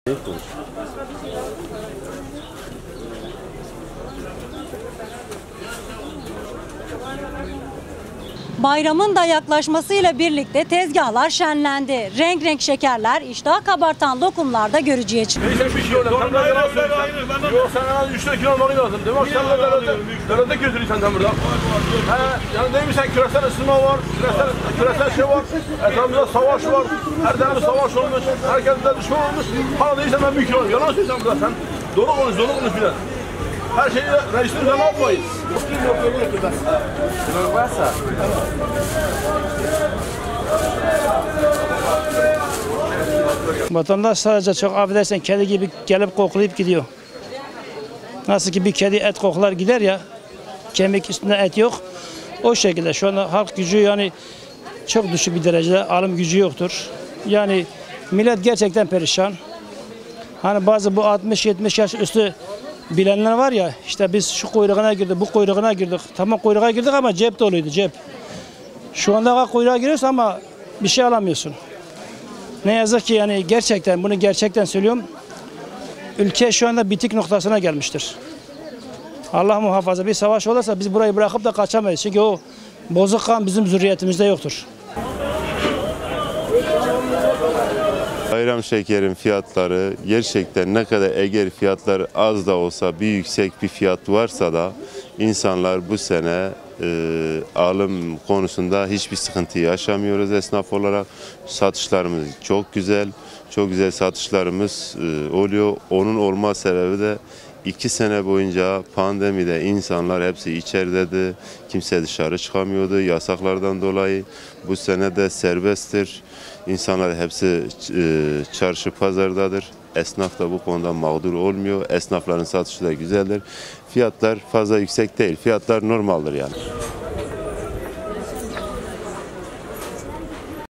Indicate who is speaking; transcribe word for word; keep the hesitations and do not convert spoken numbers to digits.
Speaker 1: Bayramın da yaklaşmasıyla birlikte tezgahlar şenlendi. Renk renk şekerler, iştah kabartan lokumlar da görücüye çıktı.
Speaker 2: Neyse bir şey öyle. Sen de ayrı. Yok sen üç kilo alman lazım. Demek sen de derede, derede götürürsen sen burada. He, yani değil mi sen küresel ısınma var, küresel, küresel şey var, etrafımızda savaş var, her tarafı savaş olmuş, herkeste düşman olmuş. Hala değilse ben bir kilo alayım. Yalan söyleyeceğim burada sen. Doğru konuş, doğru konuş biraz. Her şeyi reisimize ne yapmayız?
Speaker 3: Vatandaş sadece çok affedersen kedi gibi gelip koklayıp gidiyor. Nasıl ki bir kedi et koklar gider ya, kemik üstünde et yok. O şekilde şu anda halk gücü yani çok düşük bir derecede, alım gücü yoktur. Yani millet gerçekten perişan. Hani bazı bu altmış yetmiş yaş üstü bilenler var ya, işte biz şu kuyruğuna girdik, bu kuyruğuna girdik. Tamam kuyruğa girdik ama cep doluydu, cep. Şu anda kuyruğa giriyorsun ama bir şey alamıyorsun. Ne yazık ki yani gerçekten, bunu gerçekten söylüyorum. Ülke şu anda bitik noktasına gelmiştir. Allah muhafaza bir savaş olursa biz burayı bırakıp da kaçamayız. Çünkü o bozuk kan bizim zürriyetimizde yoktur.
Speaker 4: Bayram şekerin fiyatları gerçekten ne kadar eğer fiyatları az da olsa bir yüksek bir fiyat varsa da insanlar bu sene e, alım konusunda hiçbir sıkıntı yaşamıyoruz esnaf olarak. Satışlarımız çok güzel, çok güzel satışlarımız e, oluyor. Onun olma sebebi de iki sene boyunca pandemide insanlar hepsi içerideydi. Kimse dışarı çıkamıyordu yasaklardan dolayı. Bu sene de serbesttir. İnsanlar hepsi e, çarşı pazardadır. Esnaf da bu konuda mağdur olmuyor. Esnafların satışı da güzeldir. Fiyatlar fazla yüksek değil. Fiyatlar normaldir yani.